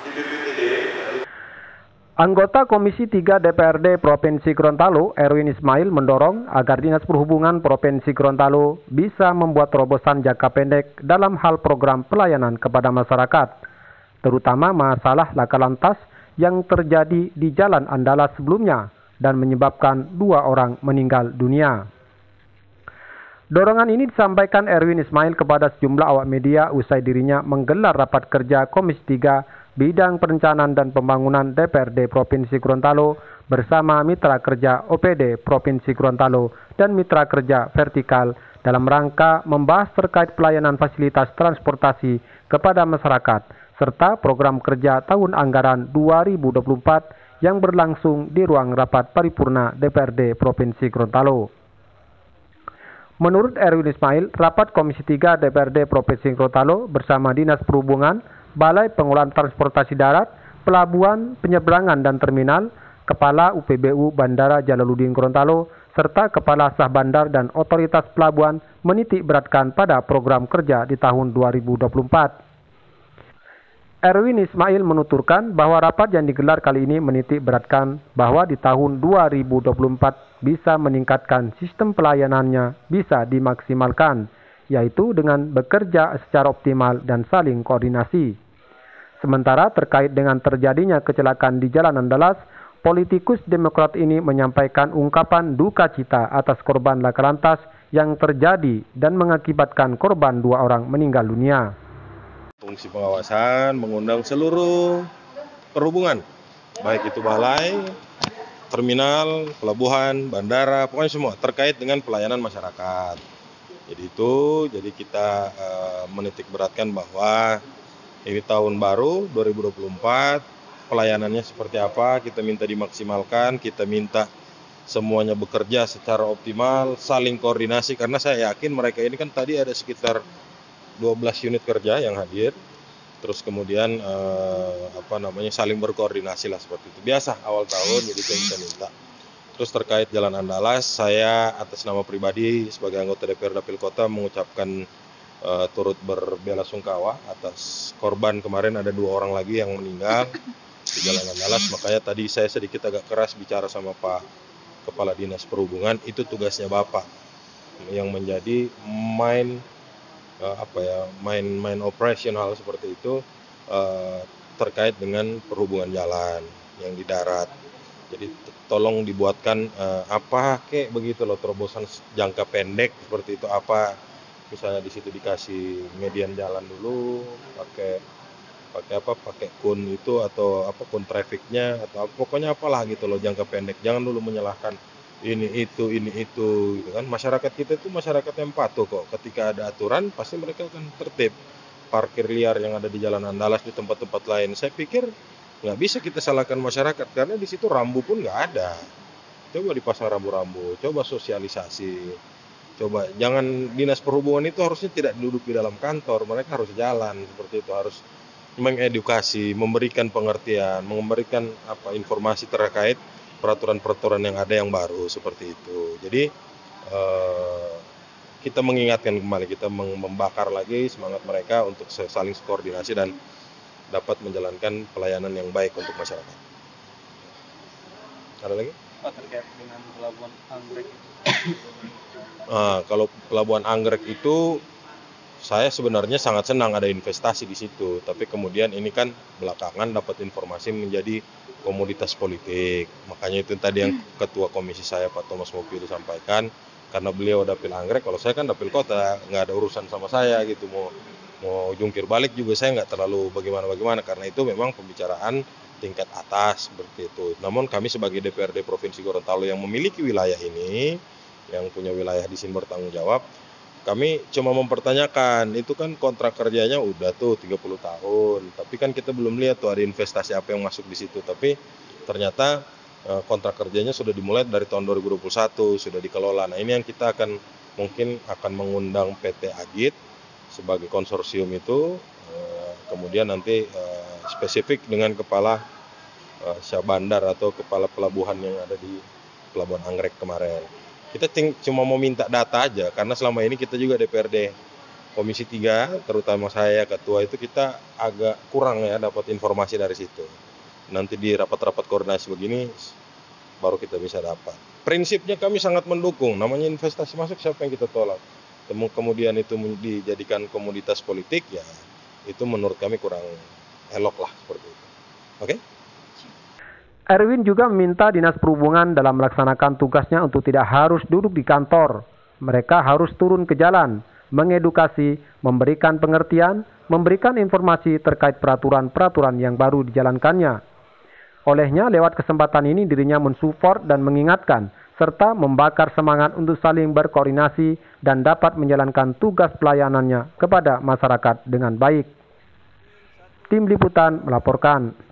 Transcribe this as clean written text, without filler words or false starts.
Anggota Komisi 3 DPRD Provinsi Gorontalo, Erwin Ismail, mendorong agar Dinas Perhubungan Provinsi Gorontalo bisa membuat terobosan jangka pendek dalam hal program pelayanan kepada masyarakat, terutama masalah laka lantas yang terjadi di Jalan Andalas sebelumnya dan menyebabkan 2 orang meninggal dunia. Dorongan ini disampaikan Erwin Ismail kepada sejumlah awak media usai dirinya menggelar rapat kerja Komisi 3 Bidang Perencanaan dan Pembangunan DPRD Provinsi Gorontalo bersama Mitra Kerja OPD Provinsi Gorontalo dan Mitra Kerja Vertikal dalam rangka membahas terkait pelayanan fasilitas transportasi kepada masyarakat serta program kerja tahun anggaran 2024 yang berlangsung di ruang rapat paripurna DPRD Provinsi Gorontalo. Menurut Erwin Ismail, rapat Komisi 3 DPRD Provinsi Gorontalo bersama Dinas Perhubungan, Balai Pengelolaan Transportasi Darat, Pelabuhan, Penyeberangan dan Terminal, Kepala UPBU Bandara Jalaluddin Gorontalo, serta Kepala Sah Bandar dan Otoritas Pelabuhan menitik beratkan pada program kerja di tahun 2024. Erwin Ismail menuturkan bahwa rapat yang digelar kali ini menitik beratkan bahwa di tahun 2024 bisa meningkatkan sistem pelayanannya bisa dimaksimalkan, yaitu dengan bekerja secara optimal dan saling koordinasi. Sementara terkait dengan terjadinya kecelakaan di Jalan Andalas, politikus Demokrat ini menyampaikan ungkapan duka cita atas korban laka lantas yang terjadi dan mengakibatkan korban 2 orang meninggal dunia. Fungsi pengawasan mengundang seluruh perhubungan, baik itu balai, terminal, pelabuhan, bandara, pokoknya semua terkait dengan pelayanan masyarakat. Jadi kita menitik beratkan bahwa ini tahun baru 2024, pelayanannya seperti apa, kita minta dimaksimalkan, kita minta semuanya bekerja secara optimal, saling koordinasi, karena saya yakin mereka ini kan tadi ada sekitar 12 unit kerja yang hadir, terus kemudian saling berkoordinasi lah seperti itu. Biasa awal tahun, jadi kita minta. Terus terkait Jalan Andalas, saya atas nama pribadi sebagai anggota DPR Dapil Kota mengucapkan turut berbelasungkawa atas korban. Kemarin ada 2 orang lagi yang meninggal di Jalan Andalas, makanya tadi saya sedikit agak keras bicara sama Pak Kepala Dinas Perhubungan. Itu tugasnya Bapak yang menjadi main operasional seperti itu terkait dengan perhubungan jalan yang di darat. Jadi tolong dibuatkan begitu loh, terobosan jangka pendek seperti itu, misalnya di situ dikasih median jalan dulu, pakai kun itu atau kun trafiknya atau pokoknya apalah gitu loh, jangka pendek. Jangan dulu menyalahkan ini itu gitu kan. Masyarakat kita itu masyarakat yang patuh kok. Ketika ada aturan pasti mereka akan tertib. Parkir liar yang ada di Jalan Andalas di tempat-tempat lain, saya pikir nggak bisa kita salahkan masyarakat karena di situ rambu pun nggak ada. Coba dipasang rambu-rambu, coba sosialisasi. Coba, jangan Dinas Perhubungan itu harusnya tidak duduk di dalam kantor, mereka harus jalan seperti itu, harus mengedukasi, memberikan pengertian, memberikan informasi terkait peraturan-peraturan yang ada yang baru seperti itu. Jadi kita mengingatkan kembali, kita membakar lagi semangat mereka untuk saling koordinasi dan dapat menjalankan pelayanan yang baik untuk masyarakat. Ada lagi? Pak, terkait dengan Pelabuhan Anggrek itu. Kalau Pelabuhan Anggrek itu saya sebenarnya sangat senang ada investasi di situ, tapi kemudian ini kan belakangan dapat informasi menjadi komoditas politik. Makanya itu tadi yang Ketua Komisi saya Pak Thomas Mopio disampaikan, karena beliau dapil Anggrek, kalau saya kan dapil kota, nggak ada urusan sama saya gitu, mau jungkir balik juga saya nggak terlalu bagaimana, karena itu memang pembicaraan tingkat atas seperti itu. Namun kami sebagai DPRD Provinsi Gorontalo yang memiliki wilayah ini, yang punya wilayah di sini bertanggung jawab, kami cuma mempertanyakan, itu kan kontrak kerjanya udah tuh 30 tahun, tapi kan kita belum lihat tuh ada investasi apa yang masuk di situ. Tapi ternyata kontrak kerjanya sudah dimulai dari tahun 2021, sudah dikelola. Nah ini yang kita mungkin akan mengundang PT Agit sebagai konsorsium itu, kemudian nanti spesifik dengan kepala Syah Bandar atau kepala pelabuhan yang ada di Pelabuhan Anggrek kemarin. Kita cuma mau minta data aja, karena selama ini kita juga DPRD Komisi 3, terutama saya ketua itu kita agak kurang ya dapat informasi dari situ. Nanti di rapat-rapat koordinasi begini baru kita bisa dapat. Prinsipnya kami sangat mendukung, namanya investasi masuk siapa yang kita tolak. Kemudian itu dijadikan komoditas politik ya itu menurut kami kurang elok lah seperti itu. Oke? Erwin juga meminta Dinas Perhubungan dalam melaksanakan tugasnya untuk tidak harus duduk di kantor. Mereka harus turun ke jalan, mengedukasi, memberikan pengertian, memberikan informasi terkait peraturan-peraturan yang baru dijalankannya. Olehnya, lewat kesempatan ini dirinya mensupport dan mengingatkan, serta membakar semangat untuk saling berkoordinasi dan dapat menjalankan tugas pelayanannya kepada masyarakat dengan baik. Tim Liputan melaporkan.